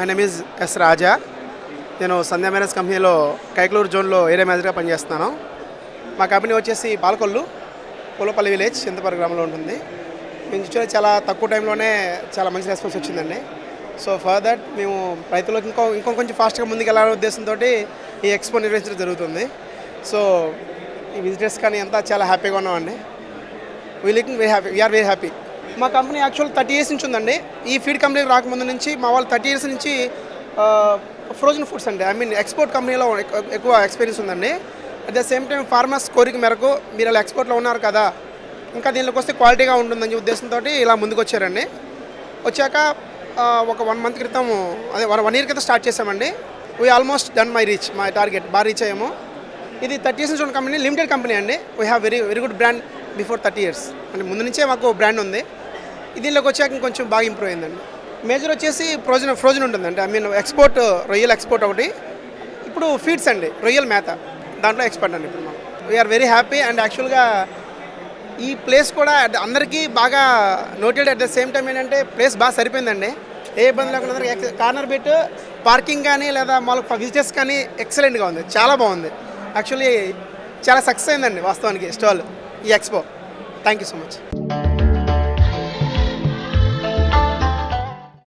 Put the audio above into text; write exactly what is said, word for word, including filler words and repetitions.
My name is S Raja. నేను Sandhya marriage కంపెనీలో కైకలూరు జోన్లో ఏరియా మేనేజర్గా పనిచేస్తున్నాను. మా కంపెనీ వచ్చేసి పాలకొల్లు పూలపల్లి విలేజ్ చింతపల్లి గ్రామంలో ఉంటుంది. మేము చూసే చాలా తక్కువ టైంలోనే చాలా మంచి రెస్పాన్స్ వచ్చిందండి. సో ఫర్ దట్ మేము రైతులకు ఇంకో ఇంకో కొంచెం ఫాస్ట్గా ముందుకు వెళ్ళాలనే ఉద్దేశంతో ఈ ఎక్స్పో నిర్వహించడం జరుగుతుంది. సో ఈ విజిటర్స్ కానీ అంతా చాలా హ్యాపీగా ఉన్నామండి. We looking very happy, we are very happy. మా కంపెనీ యాక్చువల్ థర్టీ ఇయర్స్ నుంచి ఉందండి. ఈ ఫీడ్ కంపెనీకి రాకముందు నుంచి మా వాళ్ళు థర్టీ ఇయర్స్ నుంచి ఫ్రోజన్ ఫుడ్స్ అండి, ఐ మీన్ ఎక్స్పోర్ట్ కంపెనీలో ఎక్కువ ఎక్స్పీరియన్స్ ఉందండి. At the same time farmers కోరిక మేరకు మీరు అలా ఎక్స్పోర్ట్లో ఉన్నారు కదా, ఇంకా దీనిలోకి వస్తే క్వాలిటీగా ఉంటుందని ఉద్దేశంతో ఇలా ముందుకు వచ్చారండి. వచ్చాక ఒక వన్ మంత్ క్రితం అదే వన్ ఇయర్ క్రితం స్టార్ట్ చేసామండి. We almost done my reach my target, బాగా రీచ్ అయ్యాము. ఇది థర్టీ ఇయర్స్ నుంచి ఉన్న కంపెనీ, లిమిటెడ్ కంపెనీ అండి. We have very very good brand before thirty years, అంటే ముందు నుంచే మాకు బ్రాండ్ ఉంది. దీనిలోకి వచ్చాక ఇంకొంచెం బాగా ఇంప్రూవ్ అయిందండి. మేజర్ వచ్చేసి ఫ్రోజన్ ఫ్రోజన్ ఉంటుందండి, ఐ మీన్ ఎక్స్పోర్ట్ రొయ్యల్ ఎక్స్పోర్ట్ ఒకటి. ఇప్పుడు ఫీడ్స్ అండి, రొయ్యల్ మేత, దాంట్లో ఎక్స్పర్ట్ అండి ఇప్పుడు మనం. We are very happy. అండ్ యాక్చువల్గా ఈ ప్లేస్ కూడా అందరికీ బాగా noted. At the same time ఏంటంటే ప్లేస్ బాగా సరిపోయిందండి, ఏ ఇబ్బంది లేకుండా. అందరికీ కార్నర్ బిట్ పార్కింగ్ కానీ లేదా మామూలు విజిటర్స్ కానీ ఎక్సలెంట్గా ఉంది, చాలా బాగుంది. యాక్చువల్లీ చాలా సక్సెస్ అయిందండి వాస్తవానికి స్టాల్ ఈ expo. Thank you so much.